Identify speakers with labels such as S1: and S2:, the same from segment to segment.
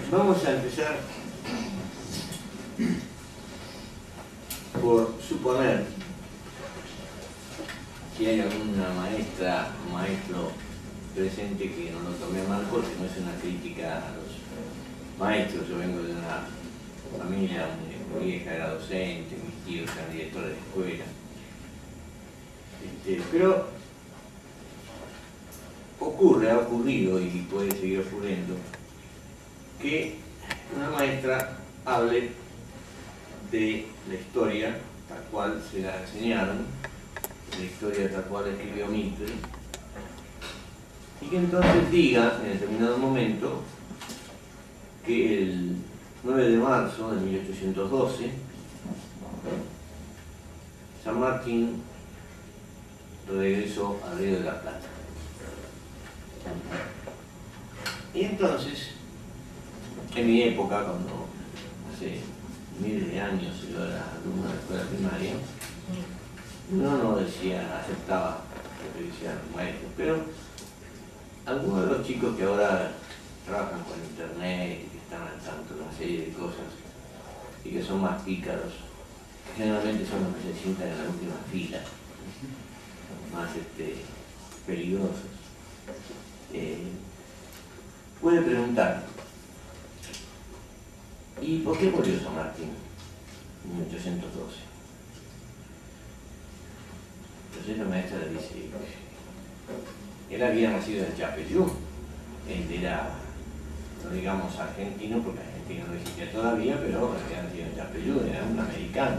S1: Vamos a empezar por suponer que hay alguna maestra o maestro presente que no lo tome mal, porque no es una crítica a los maestros. Yo vengo de una familia donde mi vieja era docente, mis tíos eran directores de escuela. Pero ha ocurrido y puede seguir ocurriendo que una maestra hable de la historia tal cual se la enseñaron, la historia tal cual escribió Mitre, y que entonces diga en determinado momento que el 9 de marzo de 1812 San Martín regresó al Río de la Plata. Y entonces, en mi época, cuando hace miles de años yo era alumno de la escuela primaria, uno no aceptaba lo que decían los maestros, pero algunos de los chicos que ahora trabajan con internet y que están al tanto de una serie de cosas y que son más pícaros, que generalmente son los que se sientan en la última fila, más peligrosos, puede preguntar: ¿y por qué murió San Martín en 1812? Entonces la maestra le dice: él había nacido en Chapeyú, él era, no digamos argentino, porque Argentina no existía todavía, pero había nacido en Chapeyú, era un americano.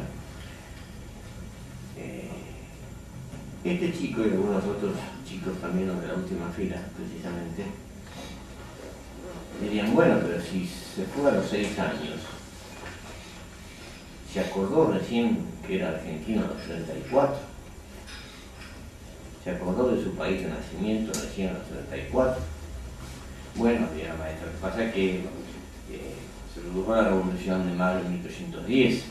S1: Este chico y algunos otros chicos también, los de la última fila, precisamente, dirían: bueno, pero si se fue a los 6 años, se acordó recién que era argentino a los 34, se acordó de su país de nacimiento recién a los 34. Bueno, diría la maestra, lo que pasa es que se produjo la Revolución de Mayo en 1810.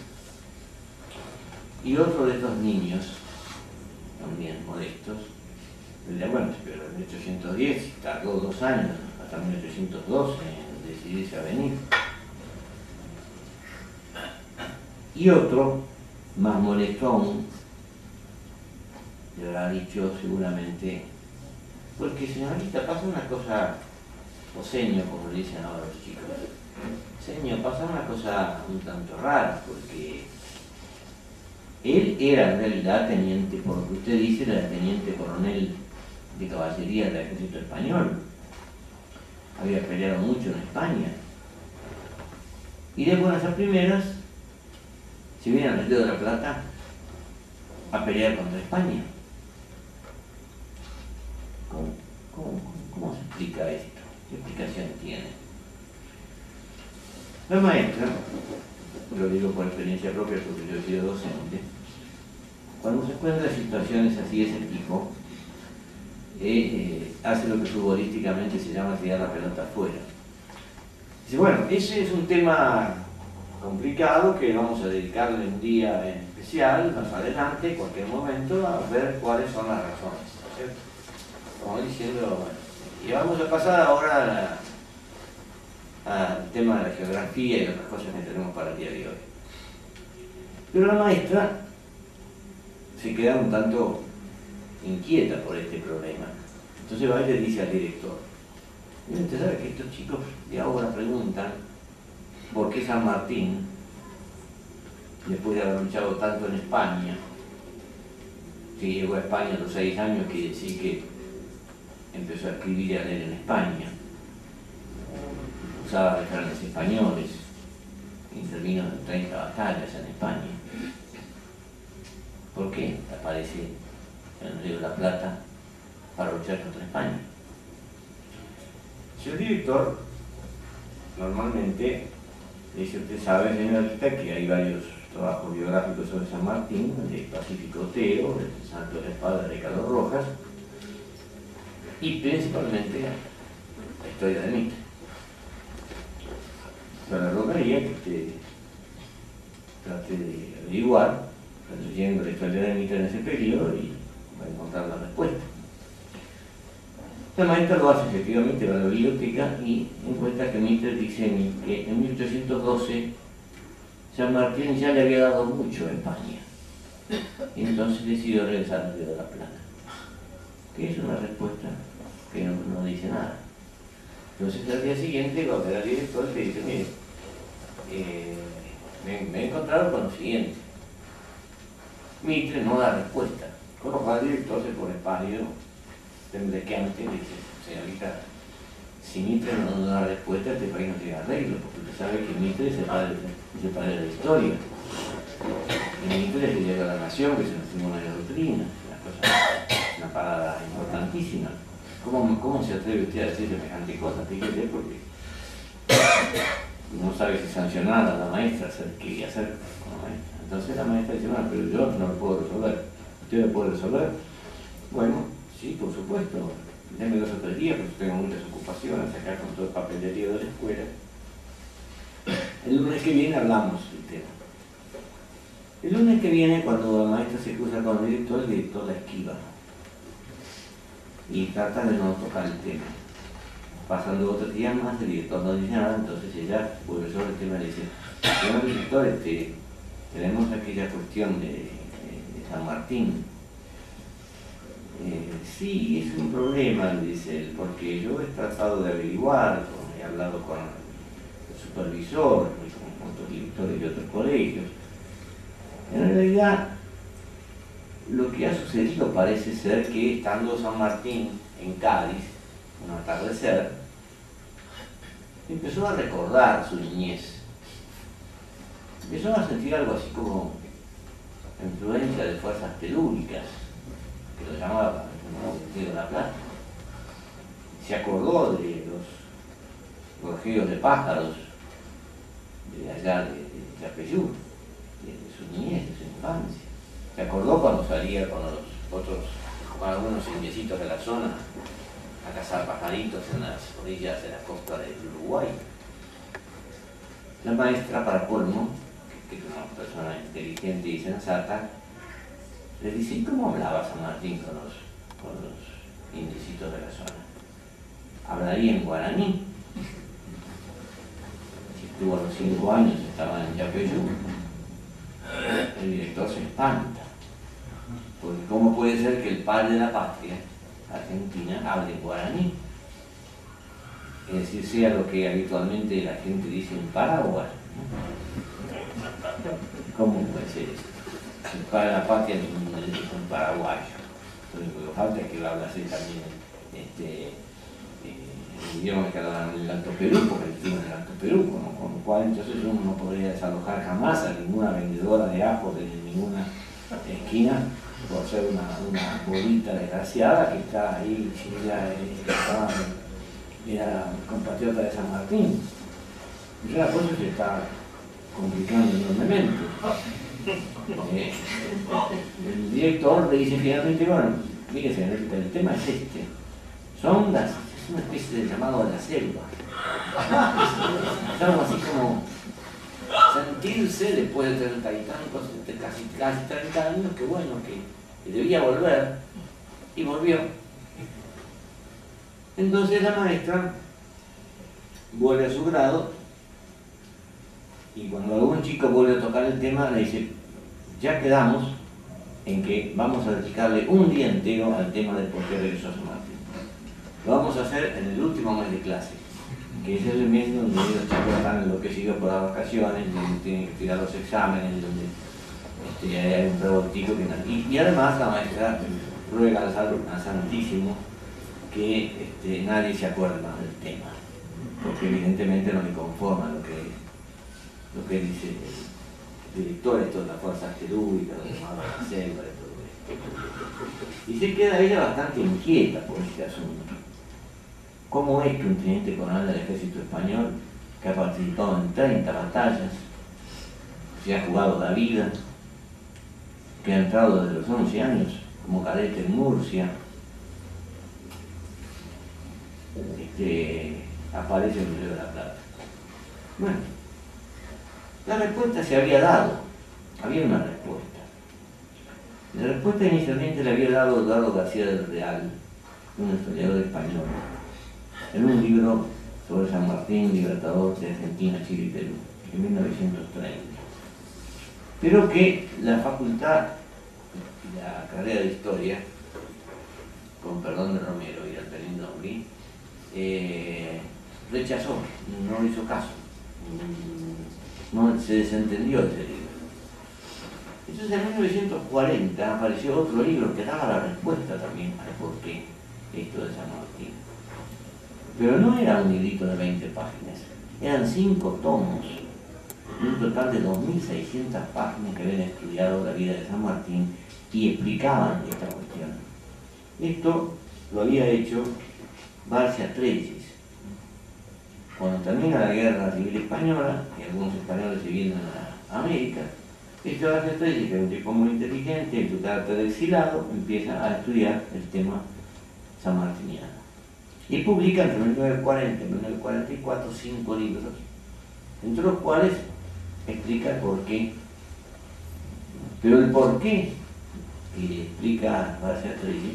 S1: Y otro de estos niños, también modestos, diría: bueno, pero en 1810 tardó 2 años, hasta 1812, en decidirse a venir. Y otro, más molesto aún, le habrá dicho seguramente: porque señorita, pasa una cosa, o señor, como le dicen ahora los chicos, señor, pasa una cosa un tanto rara, porque él era en realidad teniente, por lo que usted dice, era teniente coronel de caballería del ejército español. Había peleado mucho en España. Y de buenas a primeras se viene al Río de la Plata a pelear contra España. ¿Cómo se explica esto? ¿Qué explicación tiene? La maestra, lo digo por experiencia propia porque yo he sido docente, cuando se encuentra en situaciones así de ese tipo, hace lo que futbolísticamente se llama tirar la pelota afuera. Dice: bueno, ese es un tema complicado que vamos a dedicarle un día en especial, más adelante, en cualquier momento, a ver cuáles son las razones, ¿cierto? Como diciendo, bueno, y vamos a pasar ahora al tema de la geografía y otras cosas que tenemos para el día de hoy. Pero la maestra se queda un tanto inquieta por este problema. Entonces va y le dice al director: usted sabe que estos chicos de ahora preguntan por qué San Martín, después de haber luchado tanto en España, si llegó a España a los 6 años, quiere decir que empezó a escribir y a leer en España, usaba refranes españoles, intervino en 30 batallas en España. ¿Por qué aparece en el Río de la Plata para luchar contra España? Si el director normalmente dice: usted sabe, señorita, que hay varios trabajos biográficos sobre San Martín, el de Pacífico Otero, el Santo de la Espada de Ricardo Rojas, y principalmente la historia de Mitre. Yo le rogaría que usted trate de averiguar, leyendo la historia de Mitre en ese periodo, y va a encontrar la respuesta. La maestra lo hace efectivamente a la biblioteca y encuentra que Mitre dice que en 1812 San Martín ya le había dado mucho a España. Y entonces decidió regresar al Río de la Plata. Que es una respuesta que no dice nada. Entonces al día siguiente, cuando era director, le dice, mire, me he encontrado con lo siguiente. Mitre no da respuesta. Con lo cual el director se pone pálido, temblequeante, y dice, señorita, si Mitre no da respuesta, este país no tiene arreglo, porque usted sabe que Mitre es el padre de la historia. Y Mitre se llega a la nación, que es una tribuna de doctrina, una parada importantísima. ¿Cómo se atreve usted a decir semejante cosa? Fíjese, porque no sabe si sancionar a la maestra, qué hacer con la maestra. Entonces la maestra dice, bueno, pero yo no lo puedo resolver. ¿Usted lo puede resolver? Bueno, sí, por supuesto. Deme 2 o 3 días, porque tengo muchas ocupaciones acá con todo el papelerío de la escuela. El lunes que viene hablamos del tema. El lunes que viene, cuando la maestra se cruza con el director la esquiva. Y trata de no tocar el tema. Pasando otros días más, el director no dice nada, entonces ella vuelve sobre el tema y dice, señor director, tenemos aquella cuestión de San Martín. Sí, es un problema, dice él, porque yo he tratado de averiguar, he hablado con el supervisor y con otros directores de otros colegios. En realidad, lo que ha sucedido parece ser que estando San Martín en Cádiz, un atardecer, empezó a recordar su niñez. Empezó a sentir algo así como influencia de fuerzas telúricas, que lo llamaba el Río de la Plata. Se acordó de los gorjeos de pájaros de allá de Yapeyú, de su niñez, de su infancia. Se acordó cuando salía con algunos indiecitos de la zona a cazar pajaritos en las orillas de la costa del Uruguay. La maestra, para colmo, que es una persona inteligente y sensata, le dice, ¿cómo hablaba San Martín con los indiecitos de la zona? ¿Hablaría en guaraní? Si estuvo a los 5 años, estaba en Yapeyú. El director se espanta, porque ¿cómo puede ser que el padre de la patria, Argentina, hable en guaraní? Es decir, sea lo que habitualmente la gente dice en Paraguay, ¿no? ¿Cómo puede ser eso? El padre de la patria es un paraguayo. Entonces, lo que falta es que lo hable así también el idioma que hablan en el Alto Perú, porque el idioma del Alto Perú, con lo cual entonces uno no podría desalojar jamás a ninguna vendedora de ajo de ninguna esquina por ser una bolita desgraciada que está ahí, si ella era compatriota de San Martín. Y la cosa se está complicando enormemente. El director le dice finalmente, bueno, fíjese, el tema es este. Es una especie de llamado de la selva. Es algo así como sentirse después de 30 y tantos, casi 30 años, que bueno, que debía volver, y volvió. Entonces la maestra vuelve a su grado, y cuando algún chico vuelve a tocar el tema, le dice, ya quedamos en que vamos a dedicarle un día entero al tema de por qué regresó a San Martín. Lo vamos a hacer en el último mes de clase, que es el mes donde los chicos están enloquecidos por las vacaciones, donde tienen que tirar los exámenes, donde hay un revoltico que no. Y además la maestra ruega al Santísimo que nadie se acuerde más del tema, porque evidentemente no le conforma lo que dice el director, esto de las fuerzas telúricas, de la selva, de todo esto. Y se queda ella bastante inquieta por este asunto. ¿Cómo es que un teniente coronel del ejército español, que ha participado en 30 batallas, se ha jugado la vida, que ha entrado desde los 11 años como cadete en Murcia, aparece en el Río de la Plata? Bueno, la respuesta se había dado, había una respuesta. La respuesta inicialmente le había dado Eduardo García del Real, un historiador español, en un libro sobre San Martín, libertador de Argentina, Chile y Perú, en 1930. Pero que la facultad, la carrera de historia, con perdón de Romero y Alperín Nobri, rechazó, no hizo caso, no se desentendió de ese libro. Entonces en 1940 apareció otro libro que daba la respuesta también al porqué esto de San Martín. Pero no era un librito de 20 páginas, eran 5 tomos, un total de 2.600 páginas que habían estudiado la vida de San Martín y explicaban esta cuestión. Esto lo había hecho Barcia Treyes. Cuando termina la Guerra Civil Española, y algunos españoles se vienen a América, este Barcia Treyes, que era un tipo muy inteligente, en su carácter de exilado, empieza a estudiar el tema sanmartiniano. Y publica entre 1940 y 1944 5 libros, entre los cuales explica el porqué. Pero el porqué que explica Barcia Treyes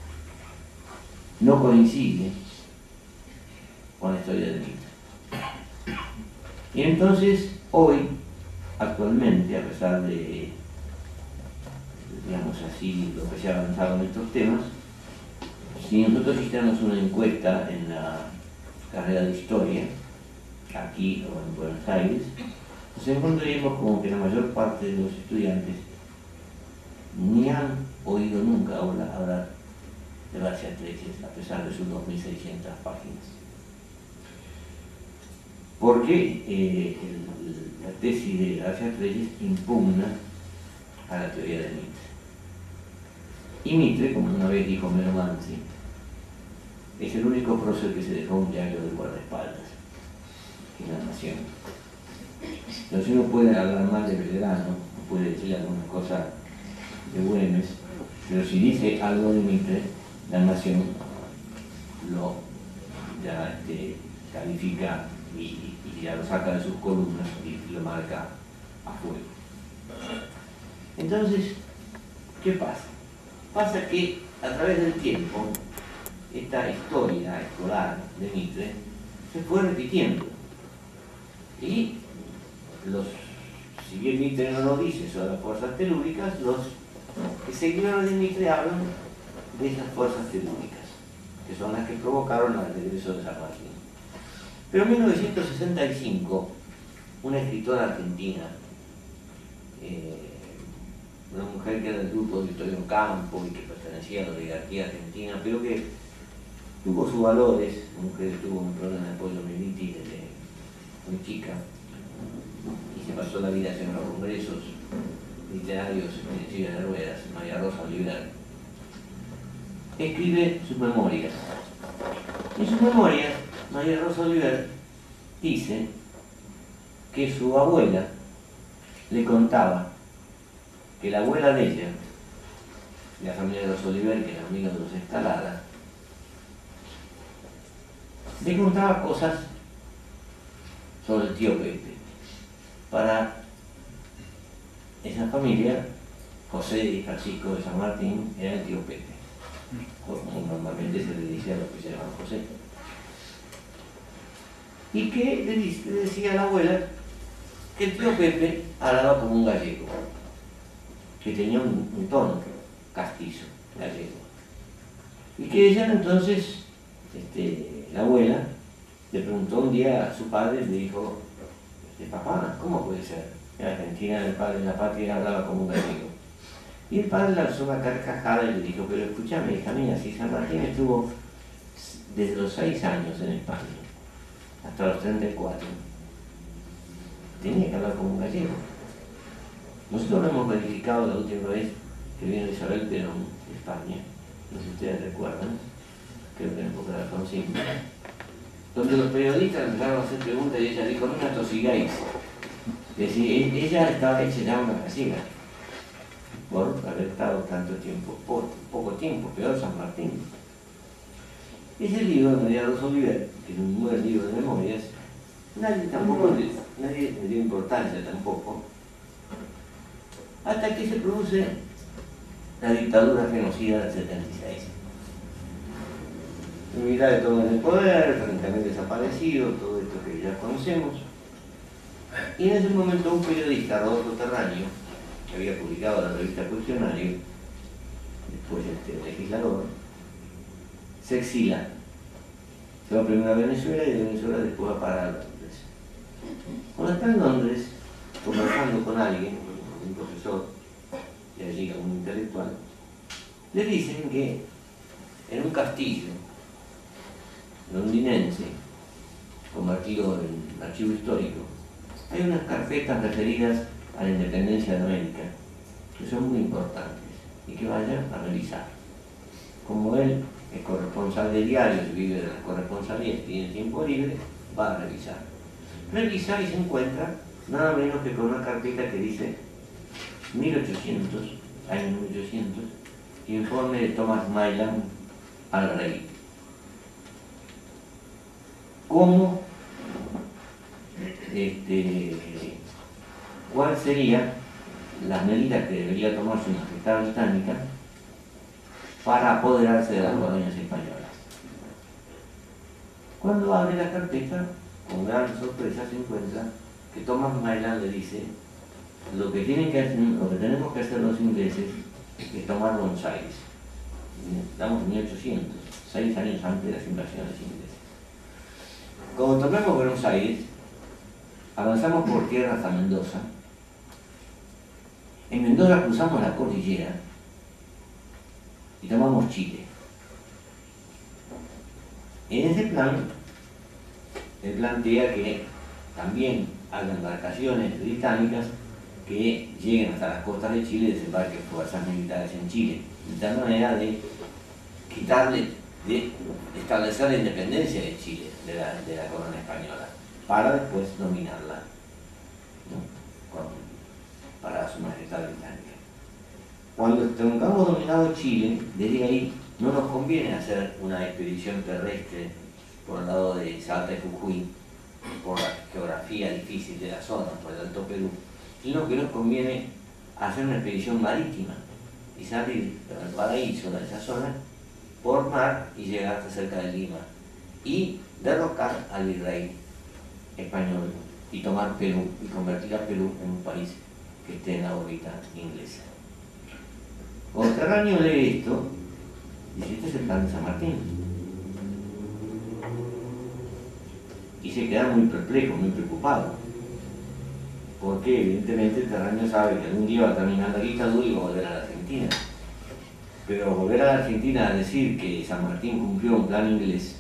S1: no coincide con la historia de Mitre. Y entonces, hoy, actualmente, a pesar de, digamos así, lo que se ha avanzado en estos temas, si nosotros hiciéramos una encuesta en la carrera de historia, aquí o en Buenos Aires, nos encontraríamos como que la mayor parte de los estudiantes ni han oído nunca hablar de Barcia Treyes, a pesar de sus 2.600 páginas. Porque la tesis de Barcia Treyes impugna a la teoría de Mitre. Y Mitre, como una vez dijo Melo Manzi, es el único prócer que se dejó un diario de guardaespaldas en la Nación. Entonces uno puede hablar mal de Belgrano, puede decir alguna cosa de Güemes, pero si dice algo de Mitre, la Nación lo ya califica y ya lo saca de sus columnas y lo marca a fuego. Entonces, ¿qué pasa? Pasa que a través del tiempo esta historia escolar de Mitre se fue repitiendo. Y si bien Mitre no lo dice sobre las fuerzas telúricas, los seguidores de Mitre hablan de esas fuerzas telúricas, que son las que provocaron el regreso de San Martín. Pero en 1965, una escritora argentina, una mujer que era del grupo de Victorio Campo y que pertenecía a la oligarquía argentina, pero que tuvo sus valores, una mujer que tuvo un problema de apoyo militar desde muy chica y se pasó la vida haciendo los congresos literarios en silla de ruedas, María Rosa Oliver, escribe sus memorias. En sus memorias, María Rosa Oliver dice que su abuela le contaba que la abuela de ella, de la familia de los Oliver, que era amiga de los Escalada, le contaba cosas sobre el tío Pepe. Para esa familia, José y Francisco de San Martín era el tío Pepe, como normalmente se le dice a los que se llaman José. Y que le decía a la abuela que el tío Pepe hablaba como un gallego, que tenía un tono castizo, gallego. Y que ella entonces, la abuela, le preguntó un día a su padre, le dijo, papá, ¿cómo puede ser? En Argentina el padre en la patria hablaba como un gallego. Y el padre lanzó una carcajada y le dijo, pero escúchame, hija mía, si San Martín estuvo desde los 6 años en España hasta los 34, tenía que hablar como un gallego. Nosotros lo hemos verificado la última vez que vino Isabel Perón de España, no sé si ustedes recuerdan, creo que en época de Alfonsín, donde los periodistas empezaron a hacer preguntas y ella dijo, no me atosigáis. Es decir, ella estaba hecha ya una gallina por haber estado tanto tiempo, por poco tiempo, peor San Martín. Ese libro de María Rosa Oliver, que es un buen libro de memorias, nadie le dio importancia tampoco, hasta que se produce la dictadura genocida del 76. militares toman el poder, francamente desaparecido, todo esto que ya conocemos. Y en ese momento un periodista, Rodolfo Terraño, que había publicado la revista Cuestionario, después legislador, se exila. Se va primero a Venezuela y de Venezuela después va para Londres. Cuando está en Londres, conversando con alguien, un profesor de allí, un intelectual, le dicen que en un castillo londinense, convertido en archivo histórico, hay unas carpetas referidas a la independencia de América, que son muy importantes y que vayan a revisar. Como él es corresponsal de diarios y vive de las corresponsalías y tiene tiempo libre, va a revisar. Revisa y se encuentra nada menos que con una carpeta que dice 1800, año 1800, informe de Thomas Mayland al rey. ¿Cómo? ¿Cuál sería las medidas que debería tomar su majestad británica para apoderarse de las colonias españolas? Cuando abre la carpeta, con gran sorpresa se encuentra que Thomas Mayland le dice: lo que tenemos que hacer los ingleses es tomar Buenos Aires. Estamos en 1800, 6 años antes de las invasiones inglesas. Como tomemos Buenos Aires, avanzamos por tierra hasta Mendoza. En Mendoza cruzamos la cordillera y tomamos Chile. En ese plan, él plantea que también hagan embarcaciones británicas que lleguen hasta las costas de Chile y desembarquen fuerzas militares en Chile, de tal manera de establecer la independencia de Chile, de la corona española, para después dominarla, ¿no? Para su majestad británica. Cuando tengamos dominado Chile, desde ahí no nos conviene hacer una expedición terrestre por el lado de Salta y Jujuy, por la geografía difícil de la zona, por el Alto Perú, sino que nos conviene hacer una expedición marítima y salir del paraíso de esa zona por mar y llegar hasta cerca de Lima y derrocar al virrey español y tomar Perú y convertir a Perú en un país que esté en la órbita inglesa. Cuando Terraño lee esto, dice: este es el plan de San Martín. Y se queda muy perplejo, muy preocupado, porque evidentemente Terraño sabe que algún día va a terminar la dictadura y va a volver a la Argentina. Pero volver a la Argentina a decir que San Martín cumplió un plan inglés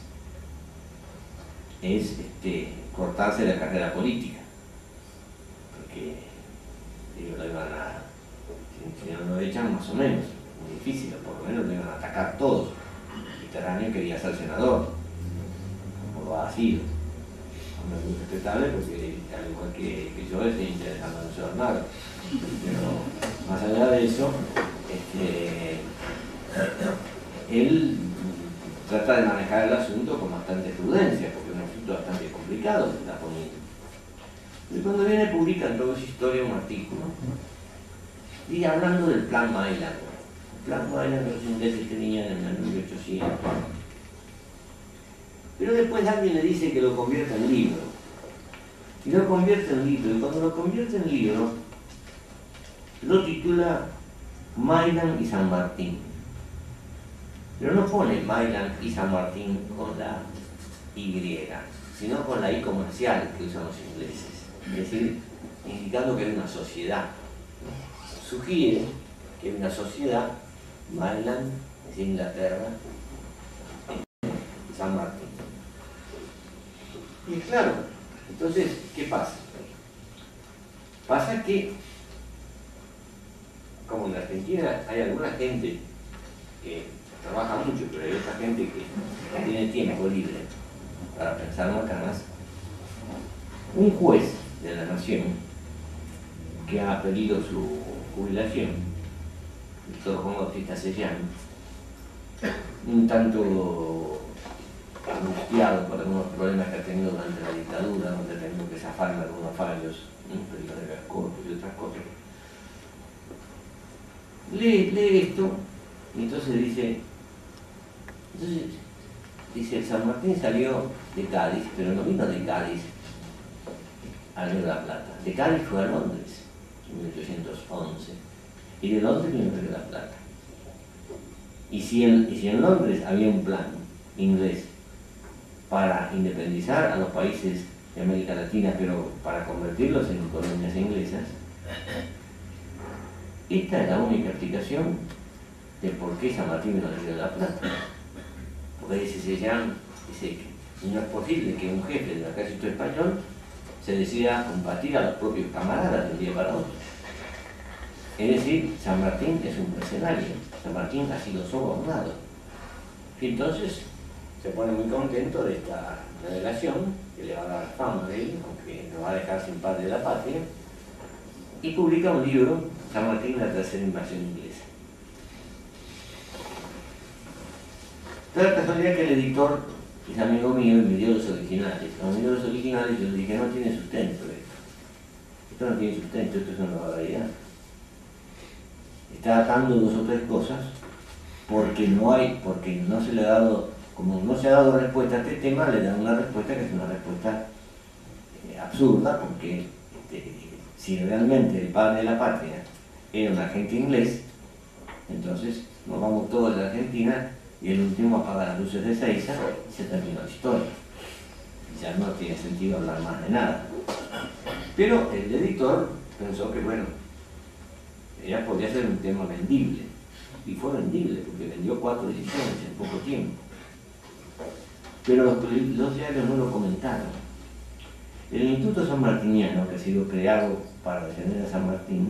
S1: es cortarse la carrera política, porque ellos lo iban a, si no lo echan, más o menos, muy difícil, por lo menos lo iban a atacar todos. Y Terraño quería ser senador, como lo ha sido. Muy respetable, porque al igual que yo estoy interesado en ser nada. Pero más allá de eso, él trata de manejar el asunto con bastante prudencia, porque es un asunto bastante complicado que está poniendo. Y cuando viene publica en Todos Historia un artículo y hablando del plan Mayland. El plan Mayland de los ingleses tenían en el 1800. Pero después alguien le dice que lo convierta en libro. Y lo convierte en libro. Y cuando lo convierte en libro, lo titula Mayland y San Martín. Pero no pone Mayland y San Martín con la Y, sino con la I comercial que usan los ingleses. Es decir, indicando que hay una sociedad. Sugiere que hay una sociedad, Mayland es Inglaterra, San Martín. Y claro, entonces, ¿qué pasa? Pasa que, como en la Argentina hay alguna gente que trabaja mucho, pero hay otra gente que tiene tiempo libre para pensar macanas, un juez de la nación que ha pedido su jubilación, el doctor Juan Bautista Sellán, un tanto angustiado por algunos problemas que ha tenido durante la dictadura, donde ha tenido que zafar algunos fallos, peligros de Gascorto y otras cosas. Lee esto y entonces dice, entonces dice, San Martín salió de Cádiz, pero no vino de Cádiz al Río de la Plata. De Cádiz fue a Londres en 1811 y de Londres vino al Río de la Plata. Y si en Londres había un plan inglés para independizar a los países de América Latina, pero para convertirlos en colonias inglesas, esta es la única explicación de por qué San Martín vino al Río de la Plata. Porque dice que no es posible que un jefe del ejército español se decida combatir a los propios camaradas de un día para otro. Es decir, San Martín es un mercenario, San Martín ha sido sobornado. Y entonces se pone muy contento de esta revelación, que le va a dar fama de él, aunque nos va a dejar sin padre de la patria, y publica un libro, San Martín, la tercera invasión inglesa. Da la casualidad que el editor es amigo mío y me dio los originales. Cuando me dio los originales yo le dije, no tiene sustento esto no tiene sustento, esto es una barbaridad. Está atando dos o tres cosas porque no se le ha dado, como no se ha dado respuesta a este tema, le dan una respuesta que es una respuesta absurda, porque si realmente el padre de la patria era un agente inglés, entonces nos vamos todos de Argentina y el último apaga las luces de Ezeiza y se terminó la historia. Ya no tiene sentido hablar más de nada. Pero el editor pensó que, bueno, ella podía ser un tema vendible, y fue vendible porque vendió 4 ediciones en poco tiempo. Pero los diarios no lo comentaron. El Instituto Sanmartiniano, que ha sido creado para defender a San Martín,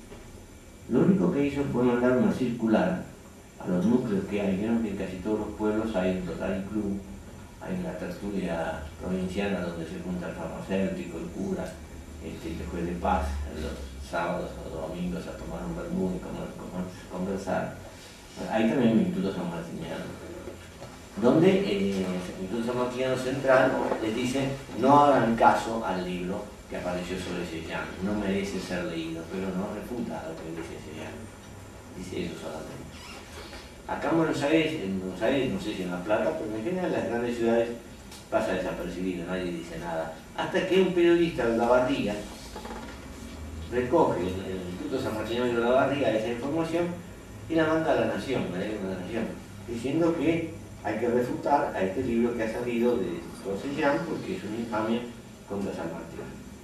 S1: lo único que hizo fue mandar una circular a los núcleos que hay. Vieron que en casi todos los pueblos hay un Rotary Club, hay una tertulia provinciana donde se junta el farmacéutico, el cura, el juez de paz, los sábados o domingos a tomar un vermú y conversar. Hay también un Instituto Sanmartiniano, donde el Instituto Sanmartiniano Central les dice no hagan caso al libro que apareció sobre Cheyenne, no merece ser leído, pero no refuta lo que dice Cheyenne, dice eso solamente. Acá en Buenos Aires, no sé si en La Plata, pero en general en las grandes ciudades pasa desapercibido, nadie dice nada, hasta que un periodista de Olavarría recoge el Instituto Sanmartiniano de Olavarría esa información y la manda a La Nación, diciendo que hay que refutar a este libro que ha salido de Cheyenne porque es una infamia contra San Martín.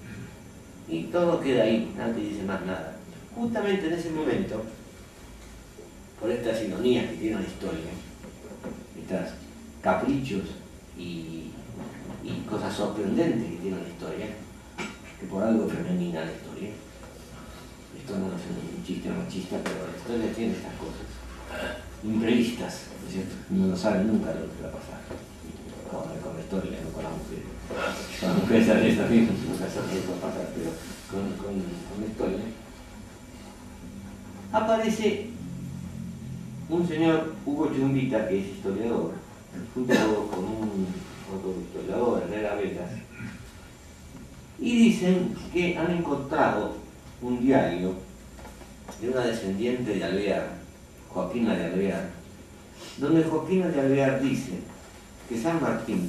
S1: Y todo queda ahí, nadie dice más nada. Justamente en ese momento, por estas ironías que tiene la historia, estos caprichos y cosas sorprendentes que tiene la historia, que por algo femenina la historia, esto no es un chiste machista, pero la historia tiene estas cosas imprevistas, ¿no es cierto? Uno no sabe nunca lo que va a pasar con la historia, no con la mujer. Con la mujer sabe eso mismo, nunca sabe lo que va a pasar, pero con la historia aparece un señor, Hugo Chumbita, que es historiador, junto con un otro historiador, Herrera Vegas, y dicen que han encontrado un diario de una descendiente de Alvear, Joaquina de Alvear, donde Joaquina de Alvear dice que San Martín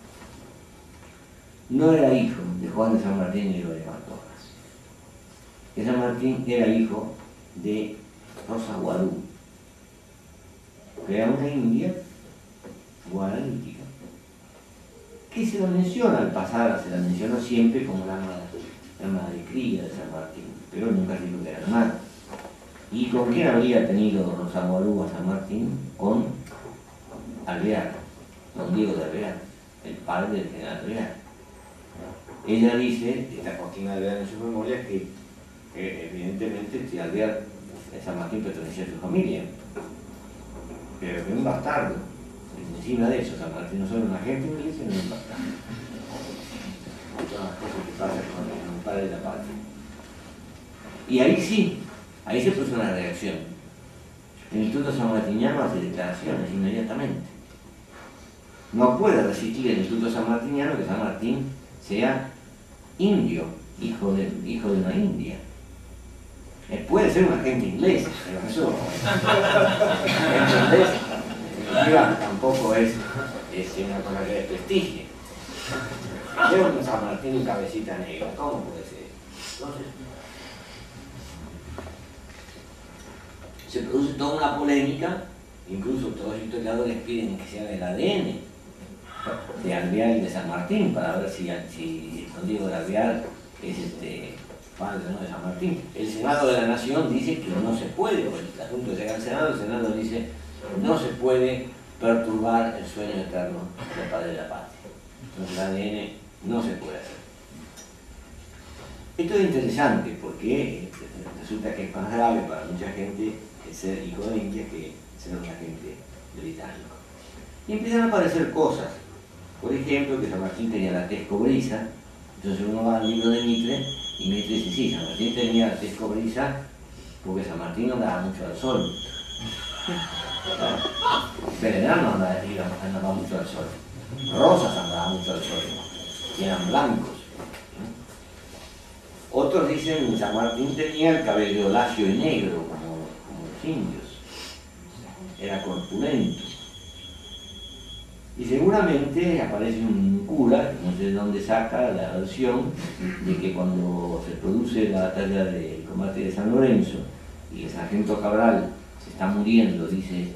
S1: no era hijo de Juan de San Martín y de Martorras, que San Martín era hijo de Rosa Guarú, que era una india guaranítica, que se la menciona al pasar, se la menciona siempre como la madre cría de San Martín, pero nunca dijo que era hermano. ¿Y con quién habría tenido Rosa Guarú a San Martín? Con Alvear, don Diego de Alvear, el padre del general Alvear. Ella dice, esta Joaquina de Alvear en sus memorias, que evidentemente si Alvear, San Martín pertenecía a su familia, pero que un bastardo. Encima de eso, San Martín no solo un agente inglés, sino un bastardo. Todas las cosas que pasan con el padre de la patria. Y ahí sí, ahí se puso una reacción. El Instituto Sanmartiniano hace declaraciones inmediatamente. No puede resistir el Instituto Sanmartiniano que San Martín sea indio, hijo de una india. Puede ser un agente inglés, pero eso, agente inglés, tampoco es una cosa que desprestigie. Veo un San Martín en cabecita negra, ¿cómo puede ser? Entonces, se produce toda una polémica, incluso todos los historiadores piden que se haga el ADN de Alvear y de San Martín para ver si don Diego de Alvear es padre, ¿no?, de San Martín. El Senado de la Nación dice que no se puede, porque el asunto llega al Senado, el Senado dice no se puede perturbar el sueño eterno del padre de la patria. Entonces el ADN no se puede hacer. Esto es interesante porque resulta que es más grave para mucha gente el ser hijo de India que ser un agente británico. Y empiezan a aparecer cosas. Por ejemplo, que San Martín tenía la tez cobriza. Entonces uno va al libro de Mitre y Mitre dice, sí, San Martín tenía la tez cobriza porque San Martín no andaba mucho al sol. Belgrano andaba mucho al sol. Rosas andaba mucho al sol. Y eran blancos. Otros dicen que San Martín tenía el cabello lacio y negro, como los indios. Era corpulento. Y seguramente aparece un cura, no sé de dónde saca la versión, de que cuando se produce la batalla del combate de San Lorenzo y el sargento Cabral se está muriendo, dice,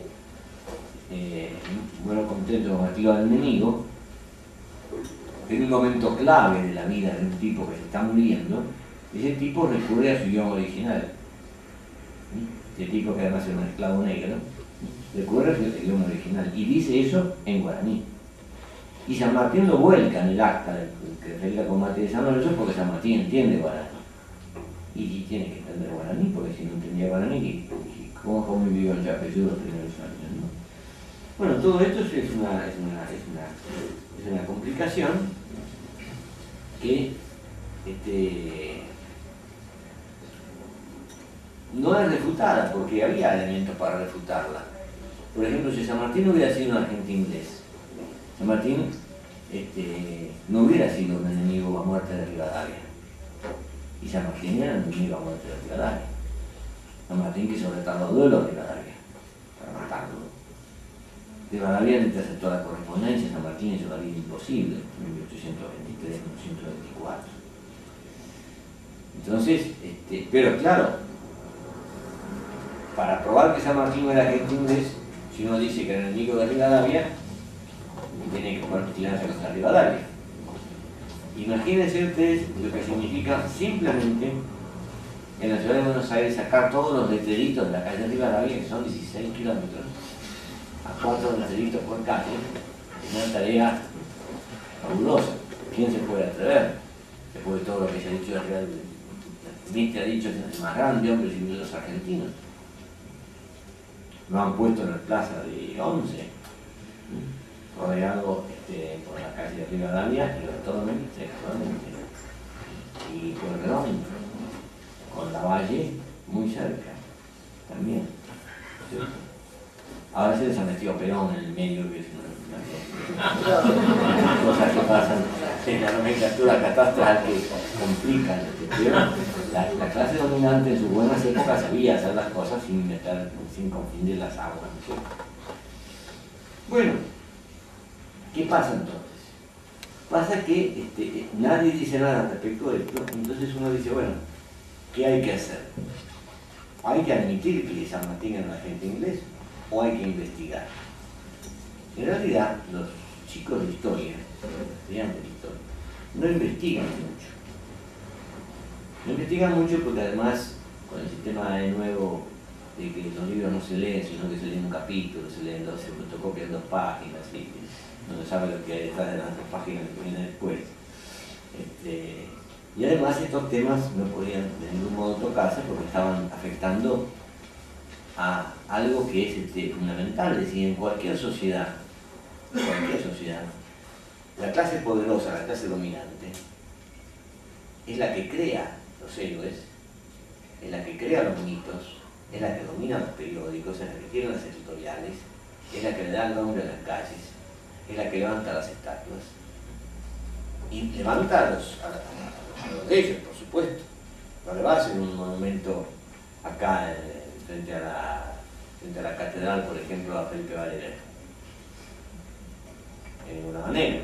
S1: bueno, contento con castigo al enemigo, en un momento clave de la vida de un tipo que se está muriendo, ese tipo recurre a su idioma original. Ese tipo, que además era un esclavo negro, recurre a su idioma original y dice eso en guaraní. Y San Martín lo vuelca en el acta que refleja el combate de San Lorenzo porque San Martín entiende guaraní. Y tiene que entender guaraní, porque si no entendía guaraní, ¿cómo vivió el Yapeyú los primeros años, ¿no? Bueno, todo esto es una complicación que no es refutada, porque había elementos para refutarla. Por ejemplo, si San Martín hubiera sido un agente inglés, San Martín no hubiera sido un enemigo a muerte de Rivadavia. Y San Martín era un enemigo a muerte de Rivadavia. San Martín quiso retar los duelos de Rivadavia para matarlo. Rivadavia le interceptó la correspondencia, San Martín hizo la vida imposible en 1823, 1824. Entonces, pero claro, para probar que San Martín era agente inglés, si uno dice que era enemigo de Rivadavia, tiene que tirarse contra Rivadavia. Imagínense ustedes lo que significa simplemente en la ciudad de Buenos Aires sacar todos los letreritos de la calle de Rivadavia, que son 16 kilómetros, a 4 letreritos por calle. Es una tarea fabulosa. ¿Quién se puede atrever? Después de todo lo que se ha dicho de Rivadavia, Mitre ha dicho que es el más grande hombre sin los argentinos. Lo han puesto en la plaza de 11, rodeado por la calle de Rivadavia y los toros Mitre, y Pueyrredón, con la Valle muy cerca también. ¿Sí? Ahora se les ha metido Perón en el medio, que es una cosas que pasan en la nomenclatura catastral que complican. Pero la clase dominante en sus buenas épocas sabía hacer las cosas sin confundir las aguas, ¿sí? Bueno, ¿qué pasa entonces? Pasa que nadie dice nada al respecto de esto, entonces uno dice, bueno, ¿qué hay que hacer? ¿Hay que admitir que San Martín era un agente inglés o hay que investigar? En realidad, los chicos de historia, los estudiantes de historia, no investigan mucho. No investigan mucho porque además, con el sistema de nuevo de que los libros no se leen, sino que se leen un capítulo, se fotocopian 2 páginas, y no se sabe lo que hay detrás de las 2 páginas que vienen después. Y además estos temas no podían de ningún modo tocarse porque estaban afectando a algo que es fundamental, es decir, en cualquier sociedad, la clase poderosa, la clase dominante, es la que crea los héroes, es la que crea los mitos, es la que domina los periódicos, es la que tiene las editoriales, es la que le da el nombre a las calles, es la que levanta las estatuas y levanta a los de ellos, por supuesto. No le va a hacer un monumento acá frente a la catedral, por ejemplo, a Felipe Varela. de ninguna manera.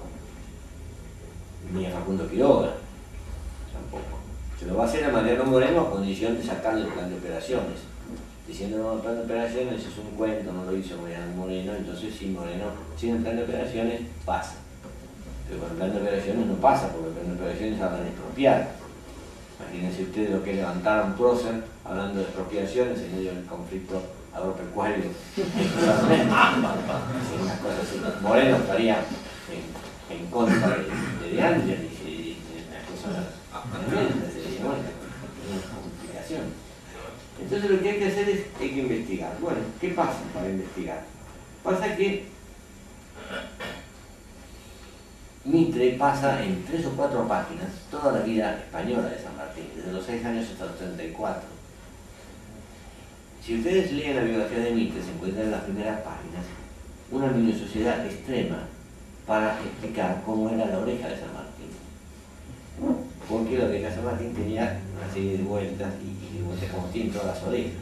S1: Ni a Facundo Quiroga, tampoco. Se lo va a hacer a Mariano Moreno a condición de sacarle el plan de operaciones. Diciendo no, el plan de operaciones es un cuento, no lo hizo Mariano Moreno, entonces sin Moreno, sin el plan de operaciones pasa. Pero con el plan de operaciones no pasa, porque el plan de operaciones habla de expropiar. Imagínense ustedes lo que levantaron Prócer hablando de expropiaciones en medio del conflicto agropecuario. Una cosa así. Moreno estaría en contra de Ángeles y una cosa tremenda, sería una complicación. Entonces lo que hay que hacer es hay que investigar. Bueno, ¿qué pasa para investigar? Pasa que Mitre pasa en 3 o 4 páginas toda la vida española de San Martín, desde los 6 años hasta los 34. Si ustedes leen la biografía de Mitre, se encuentran en las primeras páginas una minuciosidad extrema para explicar cómo era la oreja de San Martín. Porque la oreja de San Martín tenía una serie de vueltas y de vueltas como tienen todas las orejas.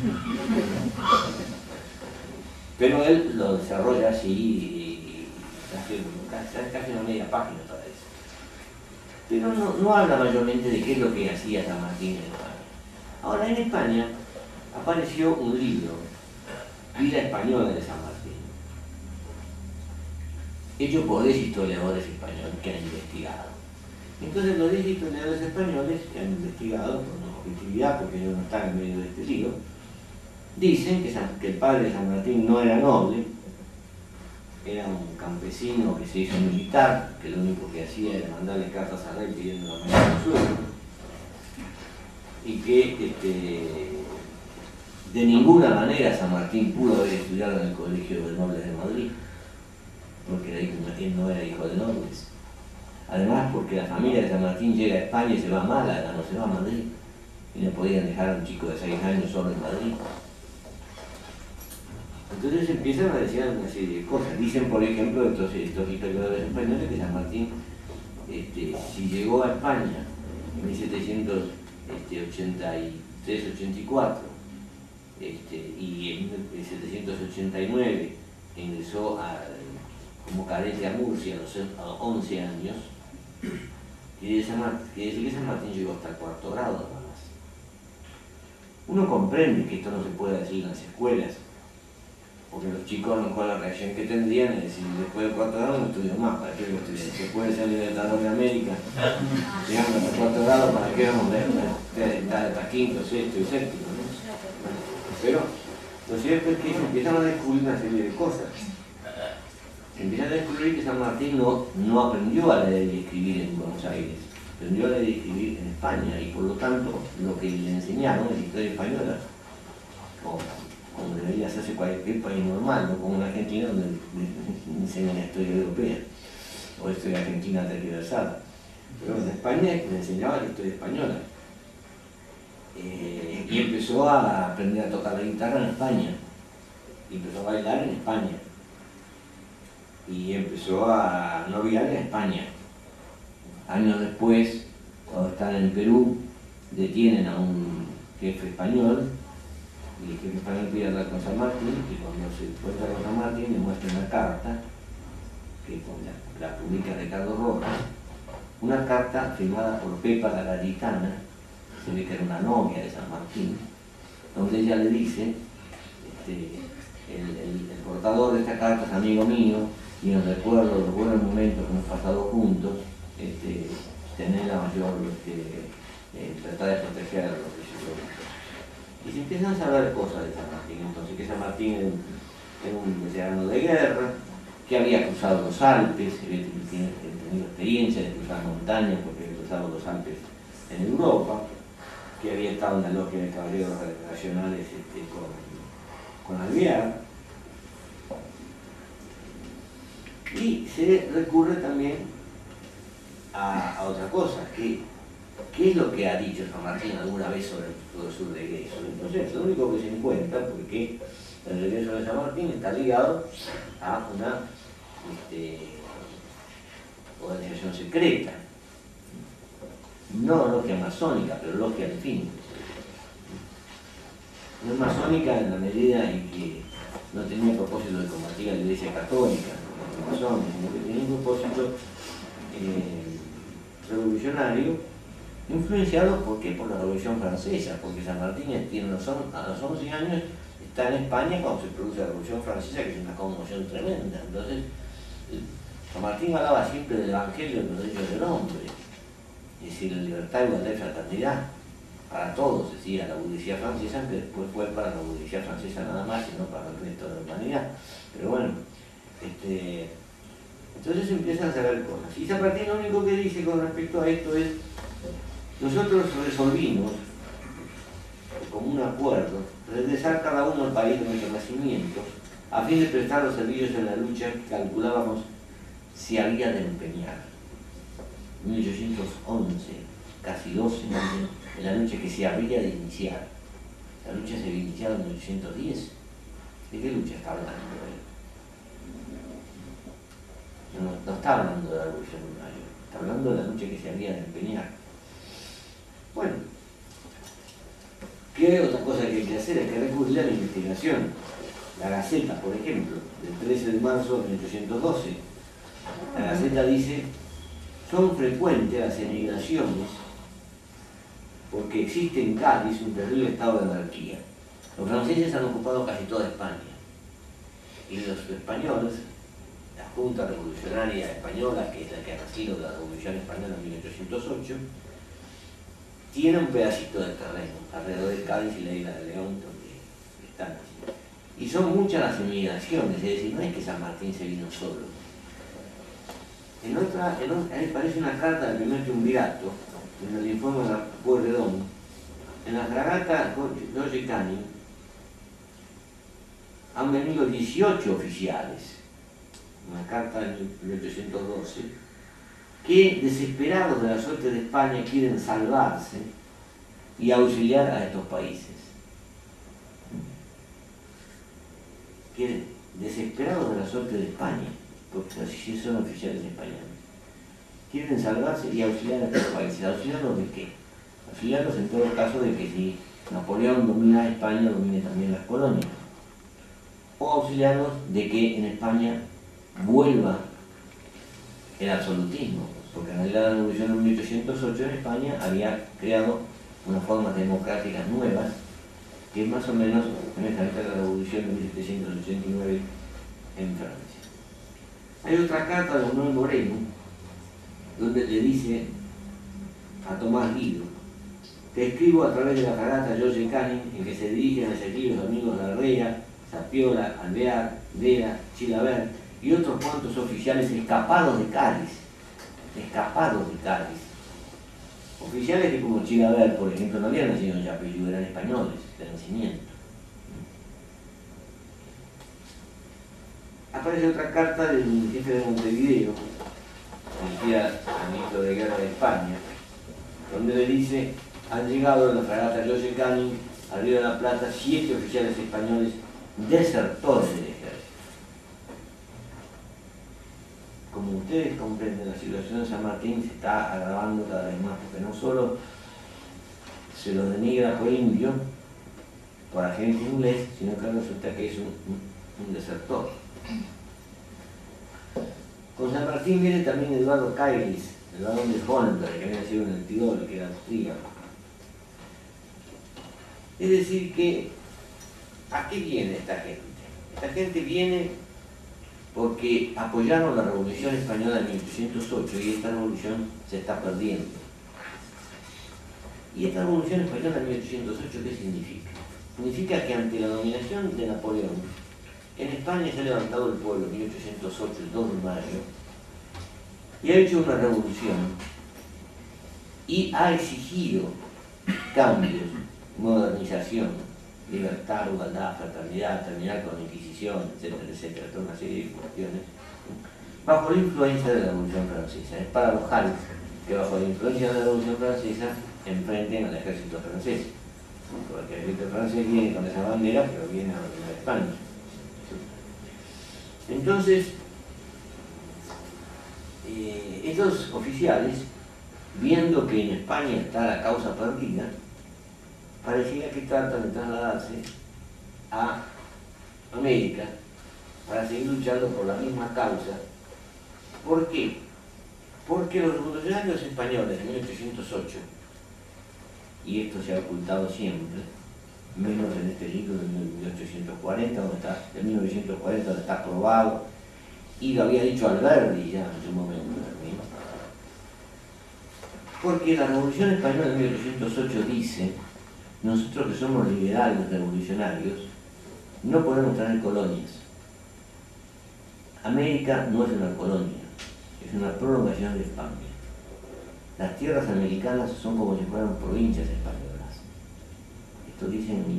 S1: Pero él lo desarrolla así casi una media página toda eso. Pero no habla mayormente de qué es lo que hacía San Martín en España. Ahora, en España apareció un libro, Vida Española de San Martín, hecho por 10 historiadores españoles que han investigado. Entonces los 10 historiadores españoles que han investigado con objetividad, porque ellos no están en medio de este libro, dicen que el padre de San Martín no era noble, era un campesino que se hizo militar, que lo único que hacía era mandarle cartas al rey pidiendo la mayor consuelo, y que de ninguna manera San Martín pudo haber estudiado en el Colegio de Nobles de Madrid, porque él no era hijo de nobles. Además, porque la familia de San Martín llega a España y se va a Málaga, no se va a Madrid, y no podían dejar a un chico de 6 años solo en Madrid. Entonces empiezan a decir una serie de cosas. Dicen, por ejemplo, estos historiadores españoles que San Martín, si llegó a España en 1783-84 y en 1789 ingresó como cadete a Murcia a los 11 años, quiere decir que San Martín llegó hasta el 4º grado nada más. Uno comprende que esto no se puede decir en las escuelas, porque los chicos a lo mejor la reacción que tendrían es decir, después del 4º grado no estudio más, ¿para qué lo estudio? Se puede ser libertador de América, llegamos hasta el 4º grado, ¿para qué vamos a ver? Hasta 5º, 6º y 7º, ¿no? Pero lo cierto es que empiezan a descubrir una serie de cosas. Empiezan a descubrir que San Martín no aprendió a leer y escribir en Buenos Aires, aprendió a leer y escribir en España, y por lo tanto lo que le enseñaron en la historia española, como debería hacerse cualquier país normal, no como en Argentina donde le enseñan la historia europea o la historia argentina tergiversada. Pero en España le enseñaba la historia española. Y empezó a aprender a tocar la guitarra en España, y empezó a bailar en España, y empezó a noviar en España. Años después, cuando están en Perú, detienen a un jefe español, y el jefe español pide hablar con San Martín, y cuando se encuentra con San Martín le muestra una carta, que la publica Ricardo Rojas, una carta firmada por Pepa la Gaditana, se ve que era una novia de San Martín, donde ella le dice, el portador de esta carta es amigo mío, y en recuerdo los buenos momentos que hemos pasado juntos, tener la mayor, tratar de proteger a los religiosos. Y se empiezan a saber cosas de San Martín, entonces que San Martín era un veterano de guerra, que había cruzado los Alpes, que había tenido experiencia de cruzar montañas porque había cruzado los Alpes en Europa, que había estado en la logia de caballeros nacionales con Alvear. Y se recurre también a otra cosa, ¿qué es lo que ha dicho San Martín alguna vez sobre su regreso? Entonces, lo único que se encuentra, porque el regreso de San Martín está ligado a una organización secreta, no logia masónica, pero logia al fin. No es masónica en la medida en que no tenía propósito de combatir a la Iglesia Católica, masones, sino que tenía un propósito revolucionario, influenciado ¿por qué? Por la Revolución Francesa, porque San Martín tiene a los 11 años está en España cuando se produce la Revolución Francesa, que es una conmoción tremenda. Entonces, San Martín hablaba siempre del Evangelio de los derechos del hombre, es decir, la libertad, igualdad y fraternidad para todos, decía la burguesía francesa, que después fue para la burguesía francesa nada más y no para el resto de la humanidad. Pero bueno, entonces empiezan a saber cosas. Y San Martín lo único que dice con respecto a esto es: nosotros resolvimos, como un acuerdo, regresar cada uno al país de nuestro nacimiento, a fin de prestar los servicios en la lucha que calculábamos se había de empeñar. 1811, casi 12 años, en la lucha que se habría de iniciar. La lucha se había iniciado en 1810. ¿De qué lucha está hablando él? No está hablando de la Revolución de Mayo, está hablando de la lucha que se había de empeñar. Bueno, ¿qué otra cosa que hay que hacer? Hay que recurrir a la investigación. La Gaceta, por ejemplo, del 13 de marzo de 1812. La Gaceta dice: son frecuentes las emigraciones porque existe en Cádiz un terrible estado de anarquía. Los franceses han ocupado casi toda España y los españoles, la Junta Revolucionaria Española, que es la que ha nacido de la Revolución Española en 1808, tiene un pedacito de terreno alrededor de Cádiz y la isla de León, donde están así. Y son muchas las emigraciones, es decir, no es que San Martín se vino solo. Ahí parece una carta del primer triunvirato, en el informe de la Pueyrredón, en la fragata George Canning han venido 18 oficiales, una carta de 1812, que desesperados de la suerte de España quieren salvarse y auxiliar a estos países. Desesperados de la suerte de España, porque si son oficiales españoles, quieren salvarse y auxiliar a estos países. ¿Auxiliarlos de qué? Auxiliarlos en todo caso de que si Napoleón domina España, domine también las colonias. O auxiliarlos de que en España vuelva el absolutismo, porque en realidad la Revolución de 1808 en España había creado unas formas democráticas nuevas, que es más o menos semejante a la Revolución de 1789 en Francia. Hay otra carta de Manuel Moreno, donde le dice a Tomás Guido: te escribo a través de la fragata George Canning, en que se dirigen hacia aquí los amigos Larrea, Zapiola, Alvear, Vera, Chilavert y otros cuantos oficiales escapados de Cádiz. Oficiales que, como Chilavert, por ejemplo, no habían nacido en Yapeyú, eran españoles de nacimiento. Aparece otra carta del jefe de Montevideo, dirigida al ministro de Guerra de España, donde le dice: han llegado en la fragata George Canning al Río de la Plata 7 oficiales españoles desertores del ejército. Como ustedes comprenden, la situación de San Martín se está agravando cada vez más, porque no solo se lo denigra por indio, por agente inglés, sino que resulta que es un desertor. Con San Martín viene también Eduardo Keilis, el barón de Hohenberg, que había nacido en el Tirol, que era austríaco. Es decir que, ¿a qué viene esta gente? Esta gente viene porque apoyaron la Revolución Española de 1808 y esta revolución se está perdiendo. ¿Y esta Revolución Española de 1808 qué significa? Significa que ante la dominación de Napoleón, en España se ha levantado el pueblo en 1808, el 2 de mayo, y ha hecho una revolución y ha exigido cambios, modernización, libertad, igualdad, fraternidad, terminar con la Inquisición, etcétera, etcétera, toda una serie de cuestiones, bajo la influencia de la Revolución Francesa. Es paradojal que bajo la influencia de la Revolución Francesa enfrenten al ejército francés, porque el ejército francés viene con esa bandera, pero viene a dominar España. Entonces, estos oficiales, viendo que en España está la causa perdida, parecía que tratan de trasladarse a América para seguir luchando por la misma causa ¿Por qué? Porque los revolucionarios españoles de 1808, y esto se ha ocultado siempre, menos en este libro de 1840, de 1940, donde está probado, y lo había dicho Alberdi ya en su momento también. Porque la Revolución Española de 1808 dice: nosotros que somos liberales revolucionarios, no podemos tener colonias. América no es una colonia, es una prolongación de España. Las tierras americanas son como si fueran provincias españolas. Esto dice en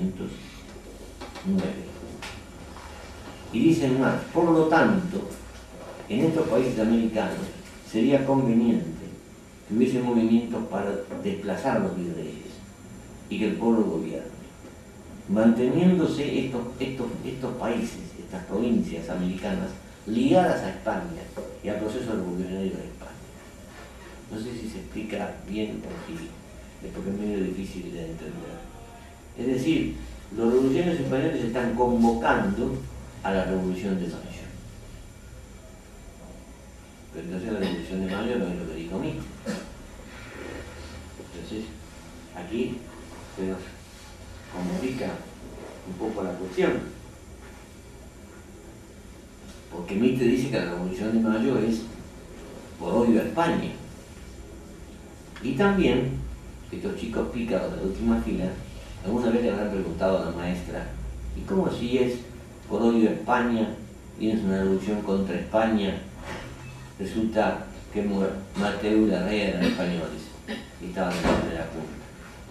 S1: 1809. Y dicen más: por lo tanto, en estos países americanos sería conveniente que hubiese movimientos para desplazar a los virreyes y que el pueblo gobierne, manteniéndose estos países, estas provincias americanas, ligadas a España y al proceso revolucionario de España. No sé si se explica bien o si es porque es medio difícil de entender. Es decir, los revolucionarios españoles están convocando a la Revolución de Mayo. Pero entonces la Revolución de Mayo no es lo que dijo Mitre. Entonces, aquí se nos complica un poco la cuestión. Porque Mitre dice que la Revolución de Mayo es por odio a España. Y también, estos chicos pícaros de la última fila, alguna vez le habrán preguntado a la maestra: ¿y cómo si es por odio a España y es una revolución contra España? Resulta que Mateu y Larrea eran españoles y estaban en la primera junta.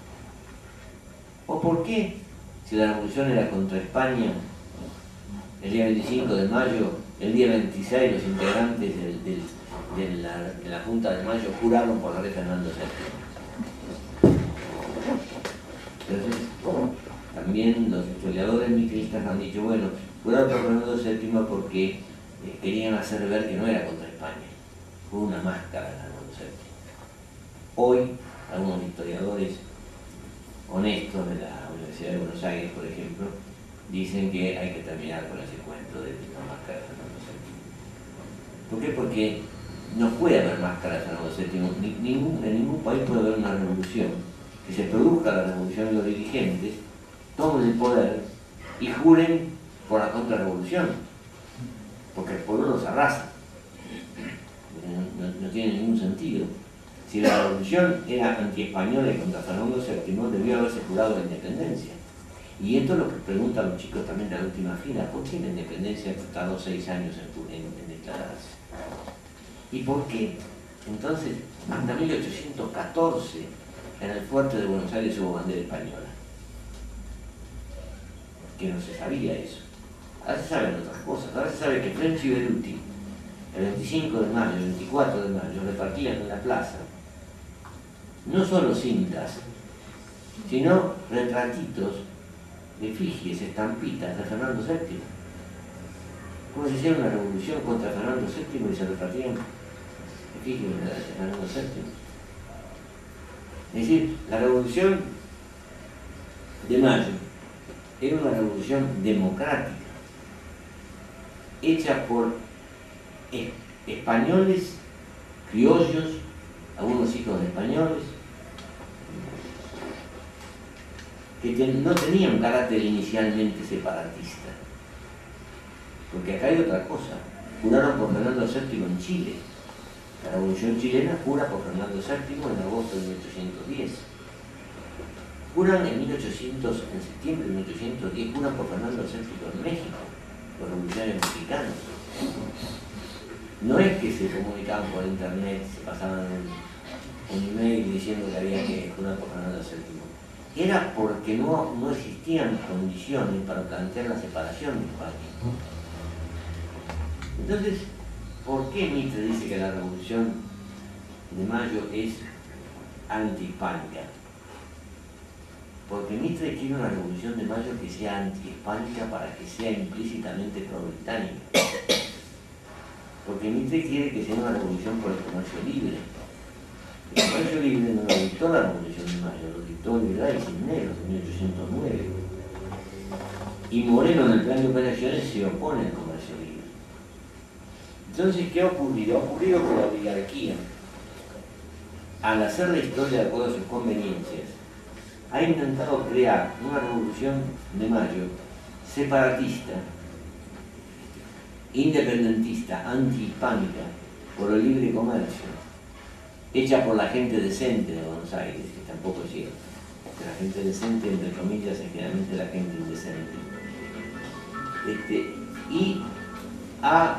S1: ¿O por qué, si la revolución era contra España, el día 25 de mayo, el día 26 los integrantes de la Junta de Mayo juraron por la rey Fernando VII? Entonces, también los historiadores mitristas han dicho: bueno, juraron por Fernando VII porque querían hacer ver que no era contra España, fue una máscara de Fernando VII. Hoy, algunos historiadores honestos de la Universidad de Buenos Aires, por ejemplo, dicen que hay que terminar con ese cuento de la máscara de Fernando VII. ¿Por qué? Porque no puede haber máscara de Fernando VII. En ningún país puede haber una revolución, que se produzca la revolución de los dirigentes, tomen el poder y juren por la contrarrevolución, porque el pueblo los arrasa. No tiene ningún sentido. Si la revolución era antiespañola y contra Fernando VII, debió haberse jurado la independencia. Y esto es lo que preguntan los chicos también de la última fila: ¿por qué la independencia tardó 6 años en declararse? ¿Y por qué? Entonces, hasta 1814, en el fuerte de Buenos Aires hubo bandera española. Que no se sabía eso. Ahora se saben otras cosas. Ahora se sabe que French y Beruti, el 25 de mayo, el 24 de mayo, repartían en la plaza no solo cintas, sino retratitos, efigies, estampitas de Fernando VII. Como si hiciera una revolución contra Fernando VII y se repartían efigies de Fernando VII. Es decir, la revolución de mayo era una revolución democrática, hecha por españoles, criollos, algunos hijos de españoles, que no tenían carácter inicialmente separatista. Porque acá hay otra cosa: juraron por Fernando VII en Chile. La revolución chilena jura por Fernando VII en agosto de 1810. Juran en septiembre de 1810, juran por Fernando VII en México, los revolucionarios mexicanos. No es que se comunicaban por internet, se pasaban un email diciendo que había que jurar por Fernando VII. Era porque no existían condiciones para plantear la separación de España. Entonces, ¿por qué Mitre dice que la revolución de mayo es antihispánica? Porque Mitre quiere una revolución de mayo que sea antihispánica para que sea implícitamente pro-británica. Porque Mitre quiere que sea una revolución por el comercio libre. El comercio libre no lo dictó la revolución de mayo, lo dictó Liberal y Cisneros en 1809. Y Moreno, en el plan de operaciones, se opone al comercio libre. Entonces, ¿qué ha ocurrido? Ha ocurrido que la oligarquía, al hacer la historia de acuerdo a sus conveniencias, ha intentado crear una revolución de mayo separatista, independentista, antihispánica, por el libre comercio, hecha por la gente decente de Buenos Aires, que tampoco es cierto. Que la gente decente, entre comillas, es generalmente la gente indecente. Y ha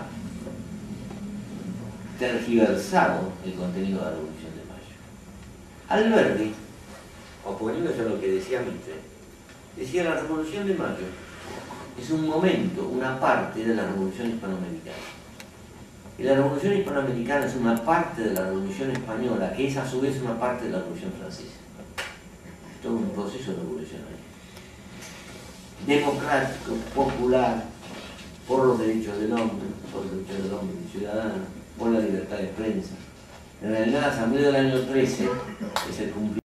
S1: tergiversado el contenido de la Revolución de Mayo. Alberti, oponiéndose a lo que decía Mitre, decía: la Revolución de Mayo es un momento, una parte de la Revolución Hispanoamericana. Y la Revolución Hispanoamericana es una parte de la Revolución Española, que es a su vez una parte de la Revolución Francesa. Todo un proceso revolucionario. Democrático, popular, por los derechos del hombre, por los derechos del hombre y ciudadano, por la libertad de prensa. En realidad, la Asamblea del año 13 es el cumplimiento